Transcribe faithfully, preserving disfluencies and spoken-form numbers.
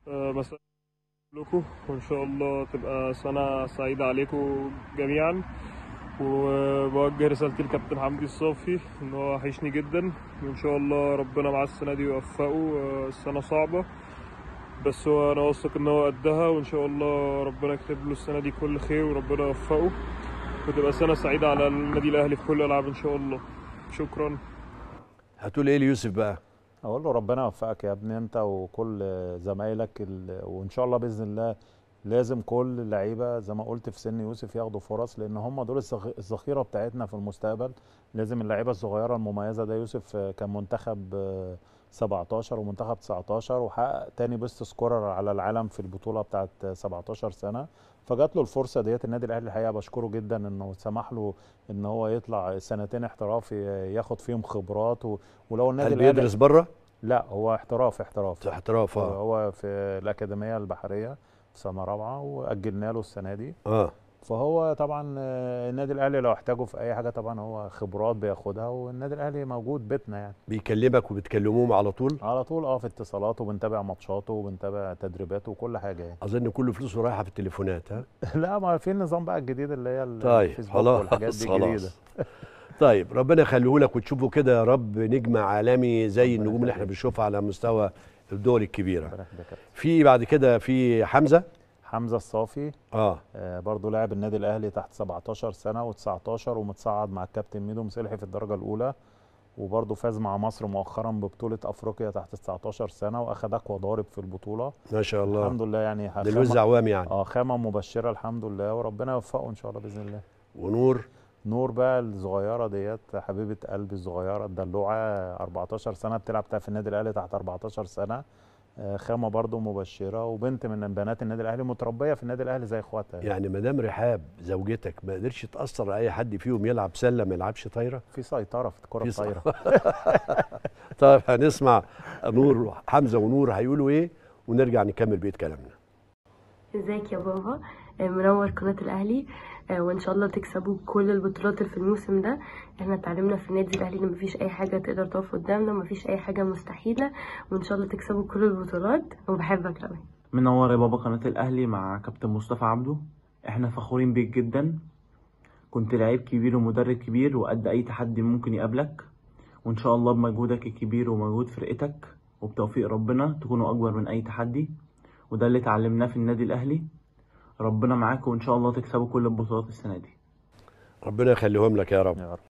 آه، مساء لكم، وإن شاء الله تبقى سنة سعيدة عليكم جميعا. وبوجه رسالتي لكابتن حمدي الصافي إن هو وحشني جدا، وإن شاء الله ربنا معاه السنة دي ويوفقه. آه، السنة صعبة بس هو أنا واثق إن هو قدها، وإن شاء الله ربنا يكتب له السنة دي كل خير وربنا يوفقه، وتبقى سنة سعيدة على النادي الأهلي في كل الألعاب إن شاء الله. شكرا. هتقول ايه ليوسف بقى؟ اقول له ربنا يوفقك يا ابني انت وكل زمايلك ال... وان شاء الله باذن الله لازم كل اللعيبه زي ما قلت في سن يوسف ياخدوا فرص، لان هم دول الذخ- الذخيره بتاعتنا في المستقبل. لازم اللعيبه الصغيره المميزه، ده يوسف آه، كان منتخب آه، سبعتاشر ومنتخب تسعتاشر وحقق تاني بيست سكورر على العالم في البطوله بتاعت سبعتاشر سنه. فجات له الفرصه ديت. النادي الاهلي الحقيقه بشكره جدا انه سمح له ان هو يطلع سنتين احتراف ي- ياخد فيهم خبرات و... ولو النادي هل الاهلي. بيدرس بره؟ لا هو احتراف احتراف احتراف اه هو في الأكاديمية البحرية في سنة رابعة وأجلنا له السنة دي. اه فهو طبعا آه، النادي الأهلي لو احتاجه في أي حاجة طبعا هو خبرات بياخدها، والنادي الأهلي موجود بيتنا يعني. بيكلمك وبتكلموهم على طول؟ على طول اه في اتصالات، وبنتابع ماتشاته وبنتابع تدريباته وكل حاجة يعني. اظن كل فلوسه رايحه في التليفونات. ها لا ما في النظام بقى الجديد اللي هي طيب الفيسبوك والحاجات خلاص دي الجديدة. خلاص. طيب ربنا يخليه لك وتشوفه كده يا رب نجم عالمي زي ربنا النجوم اللي احنا يخليك. بنشوفها على مستوى الدول الكبيره. ربنا يخليك يا كابتن. في بعد كده في حمزه. حمزة الصافي اه آه، برضو لاعب النادي الاهلي تحت سبعتاشر سنه و19 ومتصعد مع الكابتن ميدو مسلحي في الدرجه الاولى، وبرضو فاز مع مصر مؤخرا ببطوله افريقيا تحت تسعتاشر سنه واخد اقوى ضارب في البطوله. ما شاء الله. الحمد لله يعني ده الوز عوام يعني. اه خامه مبشره الحمد لله، وربنا يوفقه ان شاء الله باذن الله. ونور. نور بقى الصغيره ديت حبيبه قلبي الصغيره الدلوعه، اربعتاشر سنه بتلعب في النادي الاهلي تحت اربعتاشر سنه. آه، خامه برضو مبشره، وبنت من بنات النادي الاهلي متربيه في النادي الاهلي زي اخواتها يعني. يعني مدام رحاب زوجتك ما قدرش تاثر اي حد فيهم يلعب سله ما يلعبش طايره؟ في سيطره في الكره في الطايره. طيب هنسمع نور حمزه ونور هيقولوا ايه ونرجع نكمل بقيه كلامنا. ازيك يا بابا؟ آه، منور قناة الأهلي. آه، وإن شاء الله تكسبوا كل البطولات اللي في الموسم ده. احنا اتعلمنا في النادي الأهلي إن مفيش أي حاجة تقدر تقف قدامنا، مفيش أي حاجة مستحيلة، وإن شاء الله تكسبوا كل البطولات، وبحبك أوي. منور يا بابا قناة الأهلي مع كابتن مصطفى عبده. احنا فخورين بيك جدا، كنت لعيب كبير ومدرب كبير وقد أي تحدي ممكن يقابلك، وإن شاء الله بمجهودك الكبير ومجهود فرقتك وبتوفيق ربنا تكونوا أكبر من أي تحدي، وده اللي اتعلمناه في النادي الأهلي. ربنا معاك وإن شاء الله تكسبوا كل البطولات السنة دي. ربنا يخليهم لك يا رب. يا رب.